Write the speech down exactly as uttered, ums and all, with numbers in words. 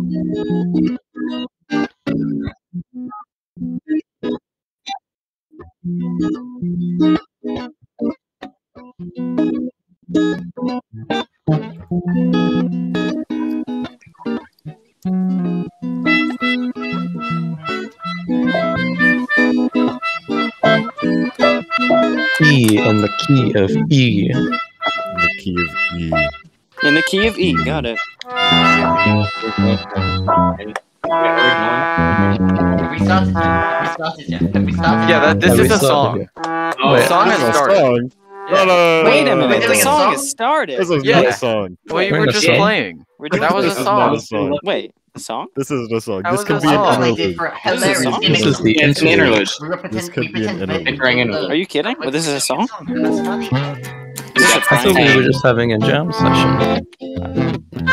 E in the key of E. The key of E. In the key of E, got it. Have we started yet? Have we started yet? Have we started Yeah, that, this Have is we a started song. yet? Oh, The Wait, song has This is a started. song. No, no, no, no, Wait a no, no, minute, no, the doing a no. song song? has started. This is Yeah. not a song. We We're were in a just song? playing. We're That doing was This a is not a song. song. Wait, the song? This isn't a song. That This was could a be an song. Oh, they did interlude. for This is a hilarious. song? We This make- is the Yeah, it's an interlude. interlude. we were pretend- This could we be an pretend- interlude. Big ring interlude. Are you kidding? But this is a song? That's funny. Is this a I thought prank? we were just having a jam session.